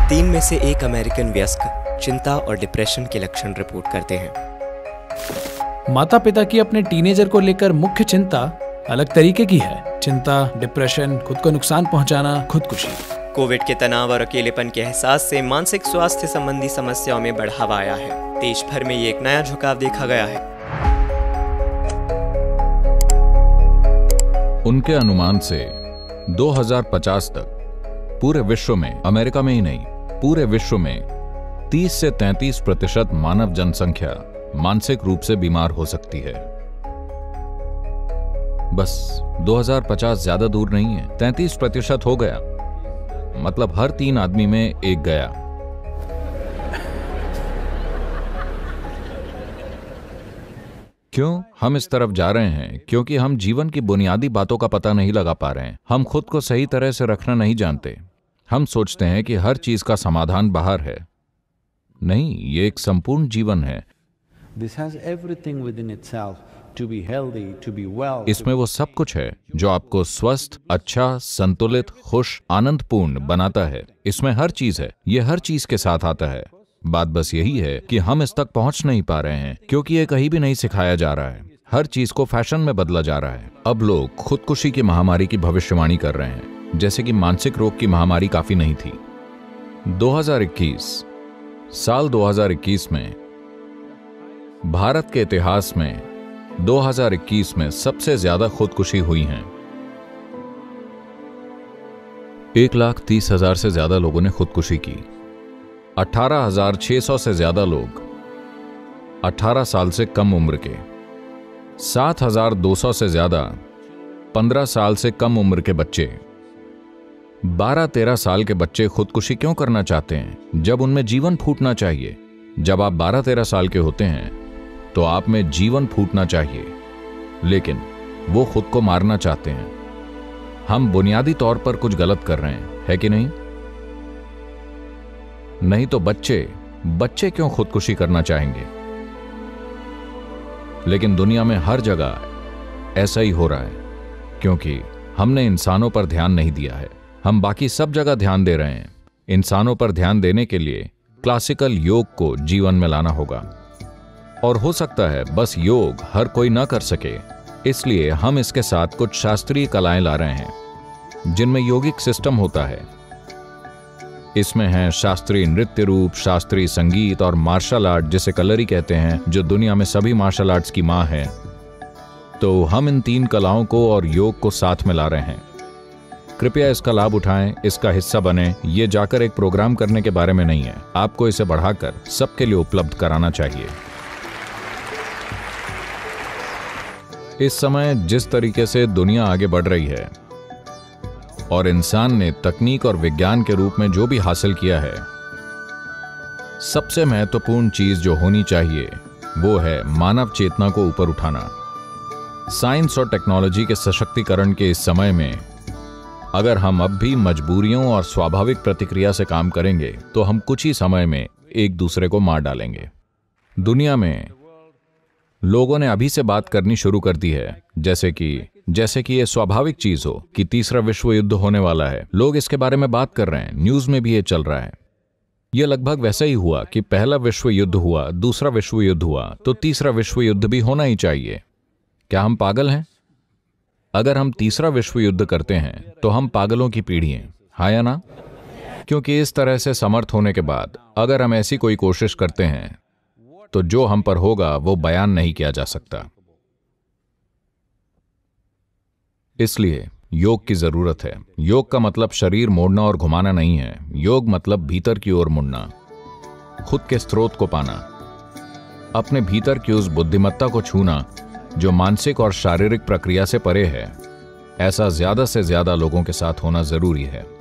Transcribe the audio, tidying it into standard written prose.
3 में से 1 अमेरिकन वयस्क चिंता और डिप्रेशन के लक्षण रिपोर्ट करते हैं। माता पिता की अपने टीनेजर को लेकर मुख्य चिंता अलग तरीके की है। चिंता, डिप्रेशन, खुद को नुकसान पहुंचाना, खुदकुशी। कोविड के तनाव और अकेलेपन के एहसास से मानसिक स्वास्थ्य संबंधी समस्याओं में बढ़ावा आया है। देश भर में ये एक नया झुकाव देखा गया है। उनके अनुमान से 2050 तक पूरे विश्व में, अमेरिका में ही नहीं, पूरे विश्व में 30 से 33% मानव जनसंख्या मानसिक रूप से बीमार हो सकती है। बस 2050 ज्यादा दूर नहीं है। 33% हो गया, मतलब हर 3 आदमी में एक गया। क्यों हम इस तरफ जा रहे हैं? क्योंकि हम जीवन की बुनियादी बातों का पता नहीं लगा पा रहे हैं। हम खुद को सही तरह से रखना नहीं जानते। हम सोचते हैं कि हर चीज का समाधान बाहर है। नहीं, ये एक संपूर्ण जीवन है। इसमें वो सब कुछ है जो आपको स्वस्थ, अच्छा, संतुलित, खुश, आनंदपूर्ण बनाता है। इसमें हर चीज है। ये हर चीज के साथ आता है। बात बस यही है कि हम इस तक पहुंच नहीं पा रहे हैं क्योंकि ये कहीं भी नहीं सिखाया जा रहा है। हर चीज को फैशन में बदला जा रहा है। अब लोग खुदकुशी की महामारी की भविष्यवाणी कर रहे हैं, जैसे कि मानसिक रोग की महामारी काफी नहीं थी। 2021 में भारत के इतिहास में 2021 में सबसे ज्यादा खुदकुशी हुई हैं। 1,30,000 से ज्यादा लोगों ने खुदकुशी की। 18,600 से ज्यादा लोग 18 साल से कम उम्र के। 7,200 से ज्यादा 15 साल से कम उम्र के बच्चे। 12-13 साल के बच्चे खुदकुशी क्यों करना चाहते हैं जब उनमें जीवन फूटना चाहिए? जब आप 12-13 साल के होते हैं तो आप में जीवन फूटना चाहिए, लेकिन वो खुद को मारना चाहते हैं। हम बुनियादी तौर पर कुछ गलत कर रहे हैं, है कि नहीं? नहीं तो बच्चे क्यों खुदकुशी करना चाहेंगे? लेकिन दुनिया में हर जगह ऐसा ही हो रहा है क्योंकि हमने इंसानों पर ध्यान नहीं दिया है। हम बाकी सब जगह ध्यान दे रहे हैं। इंसानों पर ध्यान देने के लिए क्लासिकल योग को जीवन में लाना होगा। और हो सकता है बस योग हर कोई ना कर सके, इसलिए हम इसके साथ कुछ शास्त्रीय कलाएं ला रहे हैं जिनमें योगिक सिस्टम होता है। इसमें है शास्त्रीय नृत्य रूप, शास्त्रीय संगीत और मार्शल आर्ट, जिसे कलरी कहते हैं, जो दुनिया में सभी मार्शल आर्ट्स की मां है। तो हम इन 3 कलाओं को और योग को साथ में ला रहे हैं। कृपया इसका लाभ उठाएं, इसका हिस्सा बने। ये जाकर एक प्रोग्राम करने के बारे में नहीं है। आपको इसे बढ़ाकर सबके लिए उपलब्ध कराना चाहिए। इस समय जिस तरीके से दुनिया आगे बढ़ रही है और इंसान ने तकनीक और विज्ञान के रूप में जो भी हासिल किया है, सबसे महत्वपूर्ण चीज जो होनी चाहिए वो है मानव चेतना को ऊपर उठाना। साइंस और टेक्नोलॉजी के सशक्तिकरण के इस समय में अगर हम अब भी मजबूरियों और स्वाभाविक प्रतिक्रिया से काम करेंगे तो हम कुछ ही समय में एक दूसरे को मार डालेंगे। दुनिया में लोगों ने अभी से बात करनी शुरू कर दी है जैसे कि ये स्वाभाविक चीज हो कि तीसरा विश्व युद्ध होने वाला है। लोग इसके बारे में बात कर रहे हैं, न्यूज में भी ये चल रहा है। यह लगभग वैसा ही हुआ कि पहला विश्व युद्ध हुआ, दूसरा विश्व युद्ध हुआ, तो तीसरा विश्व युद्ध भी होना ही चाहिए। क्या हम पागल हैं? अगर हम तीसरा विश्व युद्ध करते हैं तो हम पागलों की पीढ़ी हैं, हाँ या ना? क्योंकि इस तरह से समर्थ होने के बाद अगर हम ऐसी कोई कोशिश करते हैं तो जो हम पर होगा वो बयान नहीं किया जा सकता। इसलिए योग की जरूरत है। योग का मतलब शरीर मोड़ना और घुमाना नहीं है। योग मतलब भीतर की ओर मुड़ना, खुद के स्रोत को पाना, अपने भीतर की उस बुद्धिमत्ता को छूना जो मानसिक और शारीरिक प्रक्रिया से परे है। ऐसा ज्यादा से ज्यादा लोगों के साथ होना जरूरी है।